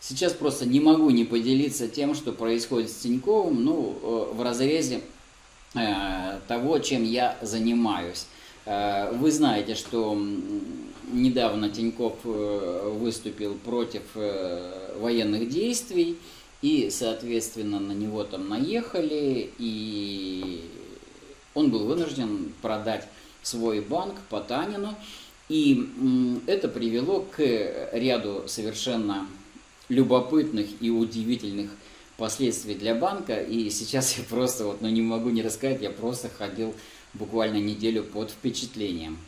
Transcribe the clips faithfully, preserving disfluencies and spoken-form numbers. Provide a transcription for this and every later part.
Сейчас просто не могу не поделиться тем, что происходит с Тиньковым, ну, в разрезе э, того, чем я занимаюсь. Э, вы знаете, что недавно Тиньков выступил против э, военных действий, и, соответственно, на него там наехали, и он был вынужден продать свой банк Потанину, и это привело к ряду совершенно любопытных и удивительных последствий для банка, и сейчас я просто, вот, ну, не могу не рассказать, я просто ходил буквально неделю под впечатлением.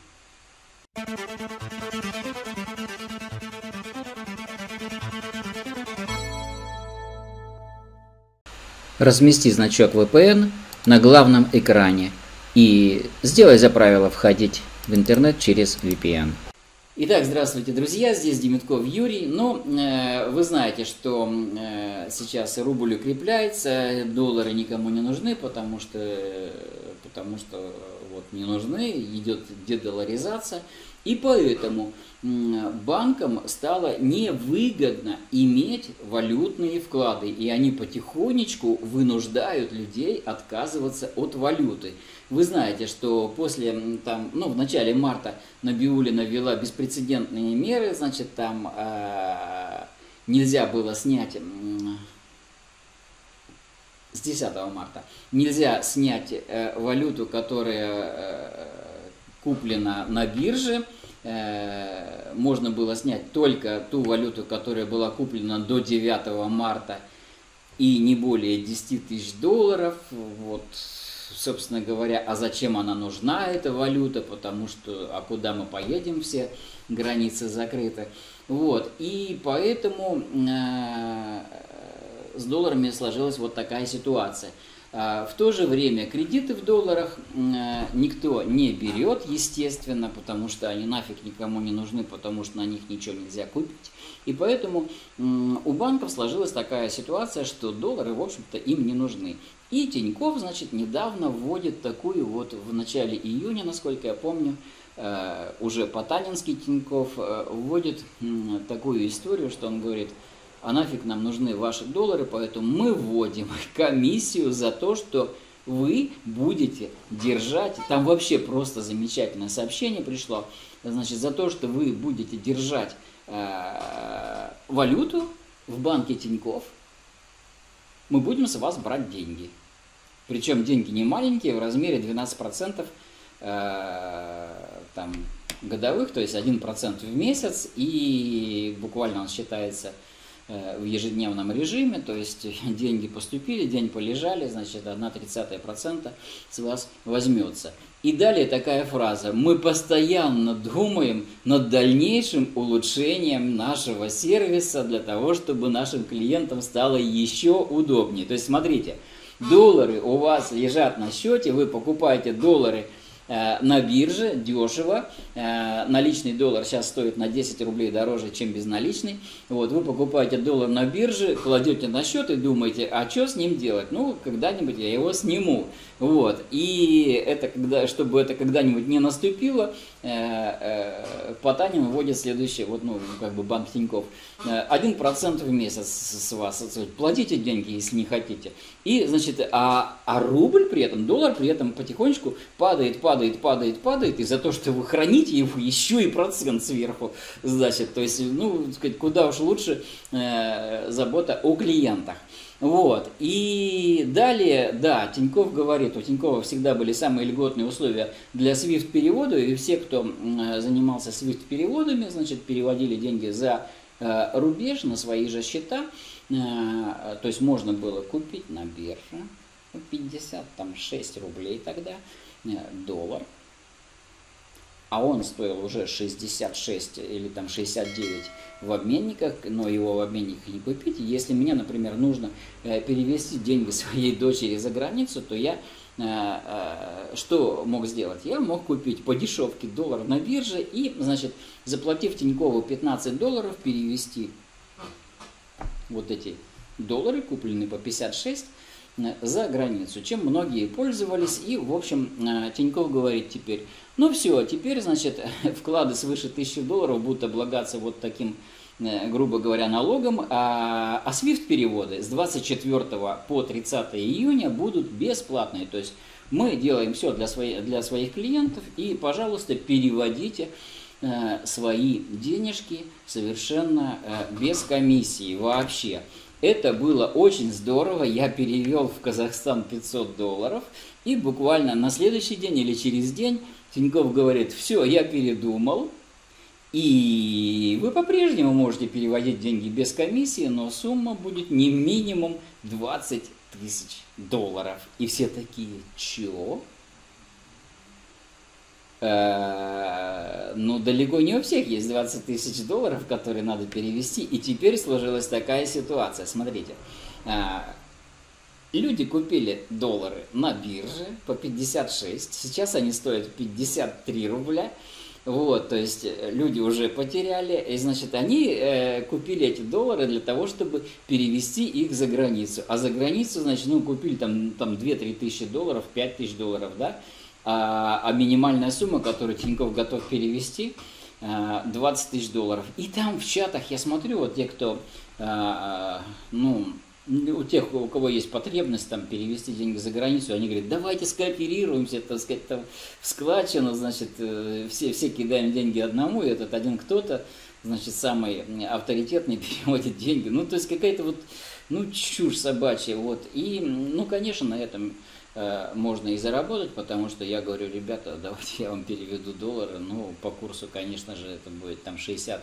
Размести значок вэ пэ эн на главном экране и сделай за правило входить в интернет через ви пи эн. Итак, здравствуйте, друзья, здесь Демитков Юрий. Ну, э, вы знаете, что э, сейчас рубль укрепляется, доллары никому не нужны, потому что, потому что вот, не нужны, идет дедоларизация. И поэтому банкам стало невыгодно иметь валютные вклады, и они потихонечку вынуждают людей отказываться от валюты. Вы знаете, что после, там, ну, в начале марта Набиуллина ввела беспрецедентные меры, значит, там э, нельзя было снять, э, с десятого марта, нельзя снять э, валюту, которая э, куплена на бирже, э, можно было снять только ту валюту, которая была куплена до девятого марта, и не более десяти тысяч долларов, вот. Собственно говоря, а зачем она нужна, эта валюта, потому что, а куда мы поедем, все границы закрыты. Вот, и поэтому э, с долларами сложилась вот такая ситуация. В то же время кредиты в долларах никто не берет, естественно, потому что они нафиг никому не нужны, потому что на них ничего нельзя купить. И поэтому у банков сложилась такая ситуация, что доллары, в общем-то, им не нужны. И Тиньков, значит, недавно вводит такую вот, в начале июня, насколько я помню, уже потанинский Тиньков вводит такую историю, что он говорит: а нафиг нам нужны ваши доллары, поэтому мы вводим комиссию за то, что вы будете держать, там вообще просто замечательное сообщение пришло, значит, за то, что вы будете держать э, валюту в банке Тиньков, мы будем с вас брать деньги. Причем деньги не маленькие, в размере двенадцать процентов э, там, годовых, то есть один процент в месяц, и буквально он считается в ежедневном режиме, то есть деньги поступили, день полежали, значит, одна тридцатая процента с вас возьмется. И далее такая фраза: мы постоянно думаем над дальнейшим улучшением нашего сервиса для того, чтобы нашим клиентам стало еще удобнее. То есть, смотрите, доллары у вас лежат на счете, вы покупаете доллары на бирже дешево, наличный доллар сейчас стоит на десять рублей дороже, чем безналичный. Вот, вы покупаете доллар на бирже, кладете на счет и думаете, а что с ним делать? Ну, когда-нибудь я его сниму. Вот, и это, когда, чтобы это когда-нибудь не наступило, Потанин вводит следующее, вот, ну, как бы банк Тиньков, один процент в месяц с вас, платите деньги, если не хотите. И, значит, а, а рубль при этом, доллар при этом потихонечку падает, падает, падает, падает, и за то, что вы храните его, еще и процент сверху, значит, то есть, ну, так сказать, куда уж лучше э, забота о клиентах. Вот, и далее, да, Тиньков говорит, у Тинькова всегда были самые льготные условия для свифт-перевода, и все, кто занимался свифт-переводами, значит, переводили деньги за э, рубеж на свои же счета, э, то есть можно было купить на бирже пятьдесят шесть рублей тогда, э, доллар, а он стоил уже шестьдесят шесть или там шестьдесят девять в обменниках, но его в обменниках не купить. Если мне, например, нужно э, перевести деньги своей дочери за границу, то я э, э, что мог сделать? Я мог купить по дешевке доллар на бирже и, значит, заплатив Тинькову пятнадцать долларов, перевести вот эти доллары, купленные по пятьдесят шесть, за границу, чем многие пользовались. И, в общем, Тиньков говорит теперь, ну все, теперь, значит, вклады свыше тысячи долларов будут облагаться вот таким грубо говоря, налогом, а, а свифт-переводы с двадцать четвёртого по тридцатое июня будут бесплатные. То есть мы делаем все для, свои, для своих клиентов, и, пожалуйста, переводите э, свои денежки совершенно э, без комиссии вообще. Это было очень здорово, я перевел в Казахстан пятьсот долларов, и буквально на следующий день или через день Тинькофф говорит: все, я передумал, и вы по-прежнему можете переводить деньги без комиссии, но сумма будет не минимум двадцать тысяч долларов. И все такие: чё? Э-э- ну, далеко не у всех есть двадцать тысяч долларов, которые надо перевести. И теперь сложилась такая ситуация. Смотрите. Люди купили доллары на бирже по пятьдесят шесть. Сейчас они стоят пятьдесят три рубля. Вот, то есть люди уже потеряли, и, значит, они э, купили эти доллары для того, чтобы перевести их за границу. А за границу, значит, ну, купили там, там две-три тысячи долларов, пять тысяч долларов, да, а, а минимальная сумма, которую Тинькофф готов перевести, э, двадцать тысяч долларов. И там в чатах я смотрю, вот те, кто, э, ну... у тех, у кого есть потребность там перевести деньги за границу, они говорят: давайте скооперируемся, так сказать, там в складчину, значит, все, все кидаем деньги одному, и этот один кто-то, значит, самый авторитетный переводит деньги. Ну, то есть какая-то вот, ну, чушь собачья, вот. И, ну, конечно, на этом э, можно и заработать, потому что я говорю: ребята, давайте я вам переведу доллары, ну, по курсу, конечно же, это будет там шестьдесят,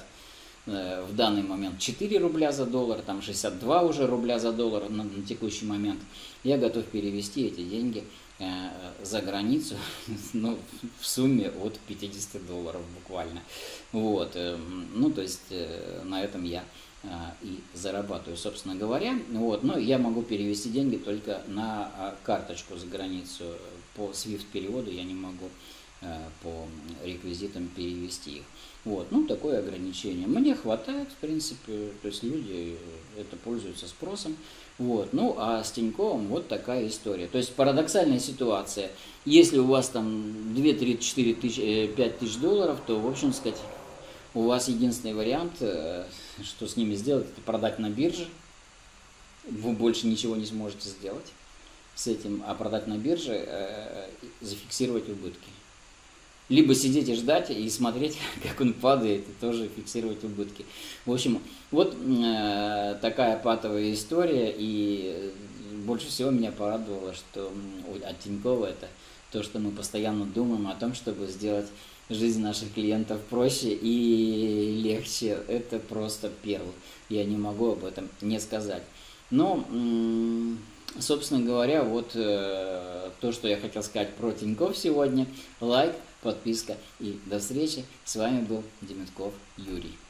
в данный момент четыре рубля за доллар, там шестьдесят два уже рубля за доллар на, на текущий момент. Я готов перевести эти деньги э, за границу, ну, в сумме от пятидесяти долларов буквально. Вот, э, ну, то есть э, на этом я э, и зарабатываю, собственно говоря. Вот, но я могу перевести деньги только на э, карточку за границу. По свифт-переводу я не могу э, по реквизитам перевести их. Вот, ну, такое ограничение. Мне хватает, в принципе, то есть люди это пользуются спросом. Вот, ну, а с Тиньковым вот такая история. То есть парадоксальная ситуация. Если у вас там две, три, четыре, пять тысяч долларов, то, в общем сказать, у вас единственный вариант, что с ними сделать, это продать на бирже. Вы больше ничего не сможете сделать с этим, а продать на бирже, зафиксировать убытки. Либо сидеть и ждать, и смотреть, как он падает, и тоже фиксировать убытки. В общем, вот э, такая патовая история, и больше всего меня порадовало, что от Тинькова это то, что мы постоянно думаем о том, чтобы сделать жизнь наших клиентов проще и легче. Это просто перл. Я не могу об этом не сказать. Но... собственно говоря, вот э, то, что я хотел сказать про Тинькофф сегодня. Лайк, подписка и до встречи. С вами был Демитков Юрий.